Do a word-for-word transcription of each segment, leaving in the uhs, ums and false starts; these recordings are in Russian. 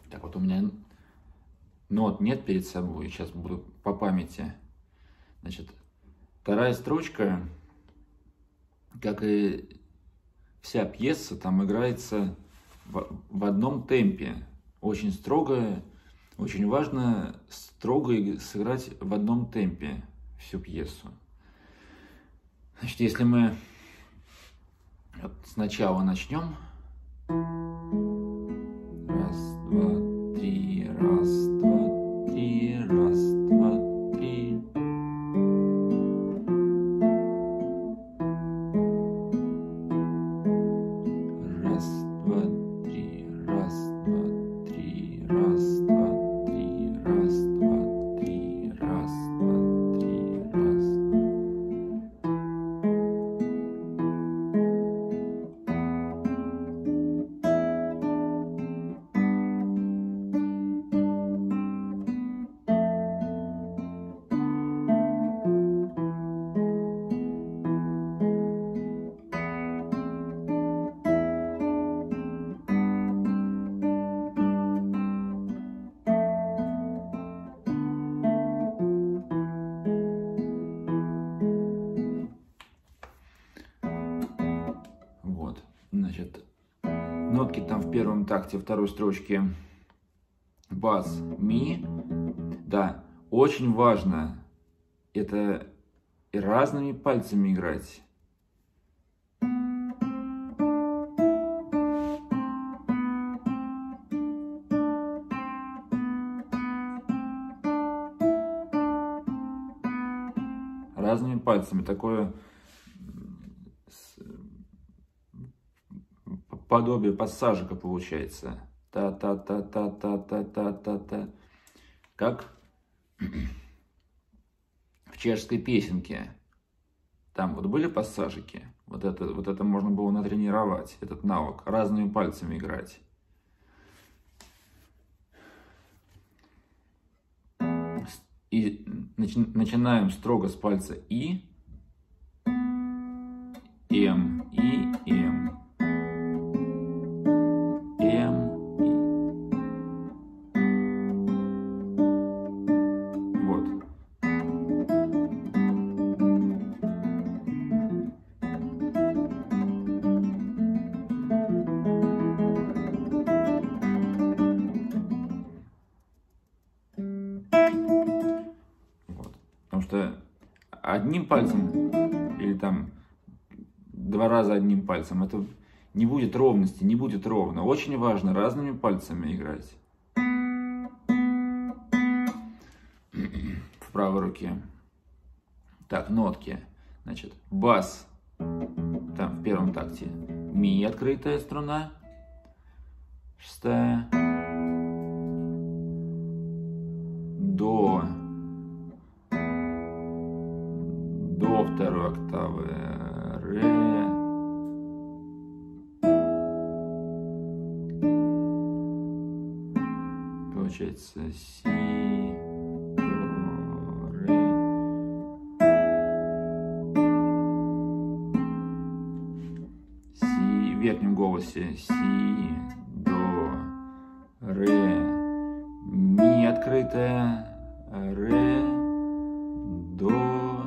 Так вот, у меня нот нет перед собой, сейчас буду по памяти. Значит, вторая строчка, как и вся пьеса, там играется в, в одном темпе. Очень строго, очень важно строго сыграть в одном темпе всю пьесу. Значит, если мы вот сначала начнем. Раз, два, три, раз, два, три, раз, два, три. Раз, два, три, раз, два, три, раз, два, три, раз, два, три, раз, два, три, раз. Вот, значит, нотки там в первом такте второй строчки бас, ми. Да, очень важно это и разными пальцами играть. Разными пальцами. Такое подобие пассажика получается. Та-та-та-та-та-та-та-та-та. Как в чешской песенке. Там вот были пассажики. Вот это, вот это можно было натренировать, этот навык. Разными пальцами играть. И начи, начинаем строго с пальца И. М, И, М. М, И. Вот. Вот. Потому что одним пальцем или там два раза одним пальцем это не будет ровности, не будет ровно. Очень важно разными пальцами играть. В правой руке. Так, нотки. Значит, бас. Там в первом такте. Ми открытая струна. Шестая. До. До второй октавы. Ре. Получается си. До. Ре. Си. В верхнем голосе. Си. До. Ре. Ми открытая. Ре. До.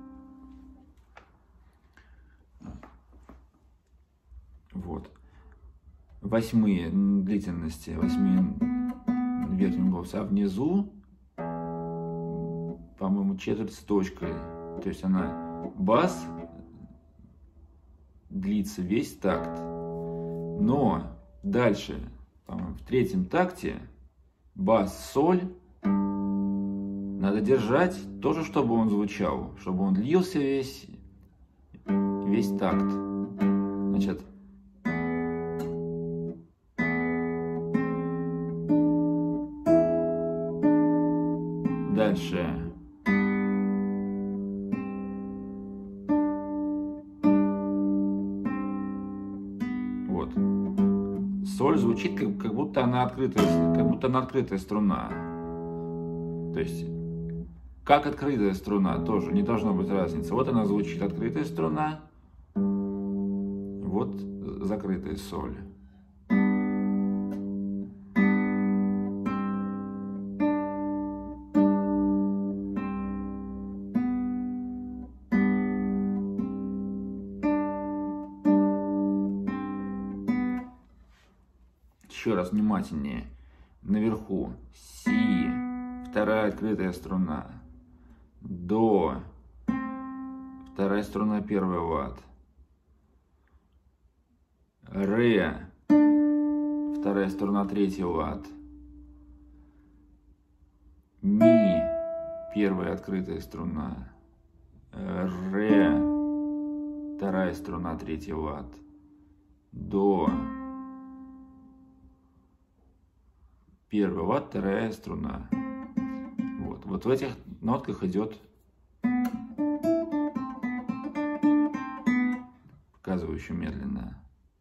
Вот. Восьмые длительности. Восьмые в верхнем голосе. А внизу, по-моему, четверть с точкой. То есть она бас длится весь такт. Но дальше, по-моему, в третьем такте бас, соль надо держать тоже, чтобы он звучал, чтобы он длился весь, весь такт. Значит, дальше. Вот. Соль звучит, как, как будто она открытая, как будто она открытая струна. То есть, как открытая струна, тоже не должно быть разницы. Вот она звучит, открытая струна. Вот закрытая соль. еще раз внимательнее. Наверху си, вторая открытая струна. До, вторая струна, первый лад. Ре, вторая струна, третий лад. Ми, первая открытая струна. Ре, вторая струна, третий лад. До, первый лад, вторая струна. Вот, вот в этих нотках идет, показываю еще медленно.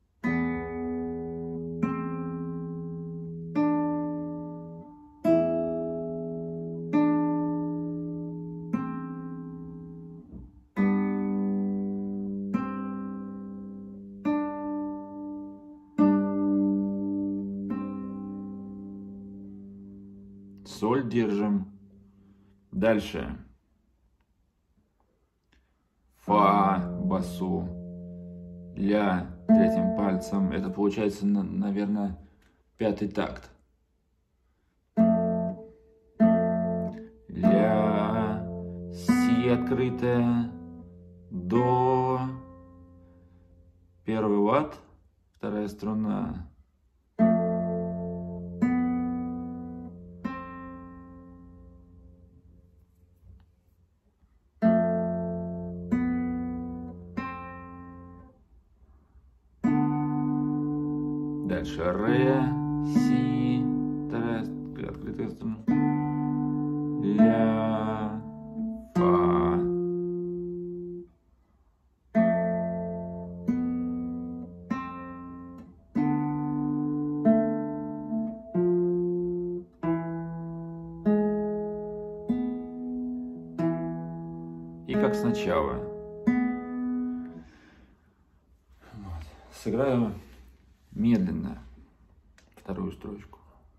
Соль держим. Дальше. Фа, басу. Ля третьим пальцем. Это получается, наверное, пятый такт. Ля, си открытая. До. Первый лад. Вторая струна. Дальше ре, си, вторая открытая струна, ля, фа. И как сначала. Вот. Сыграю медленно вторую строчку.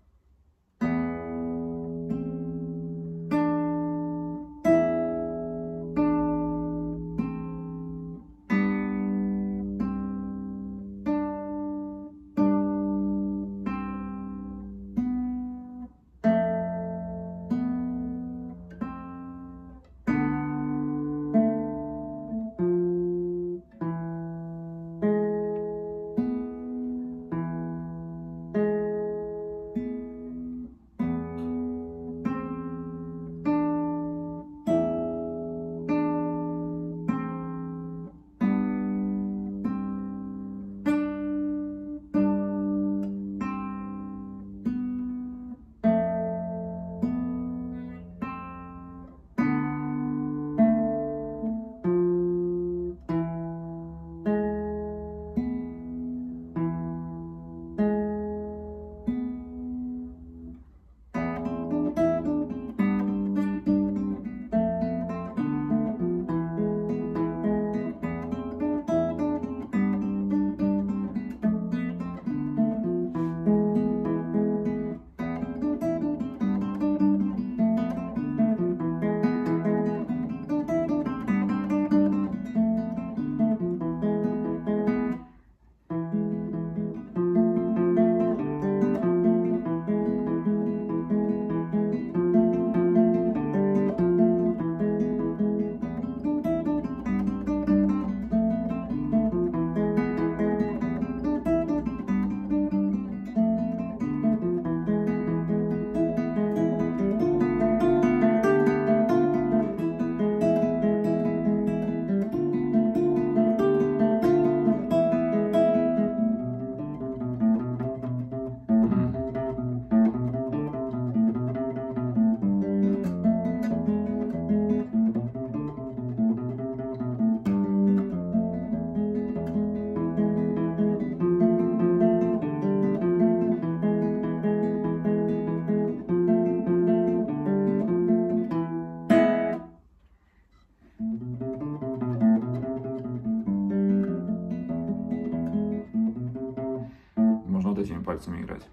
Этими пальцами играть.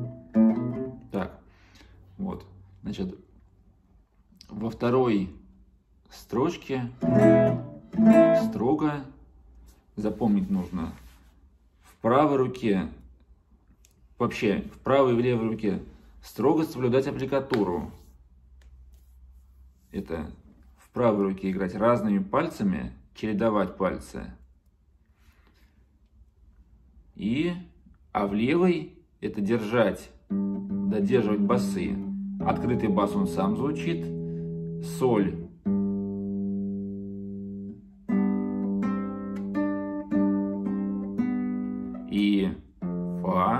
Так, вот, значит, во второй строчке строго запомнить нужно: в правой руке вообще в правой и в левой руке строго соблюдать аппликатуру. Это в правой руке играть разными пальцами, чередовать пальцы. И, а в левой это держать, додерживать басы. Открытый бас он сам звучит, соль. И фа.